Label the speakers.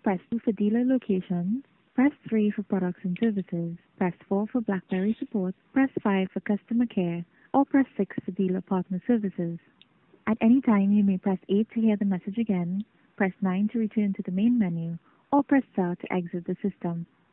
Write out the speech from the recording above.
Speaker 1: press 2 for dealer locations, press 3 for products and services, press 4 for BlackBerry support, press 5 for customer care, or press 6 for dealer partner services. At any time, you may press 8 to hear the message again, press 9 to return to the main menu, or press star to exit the system.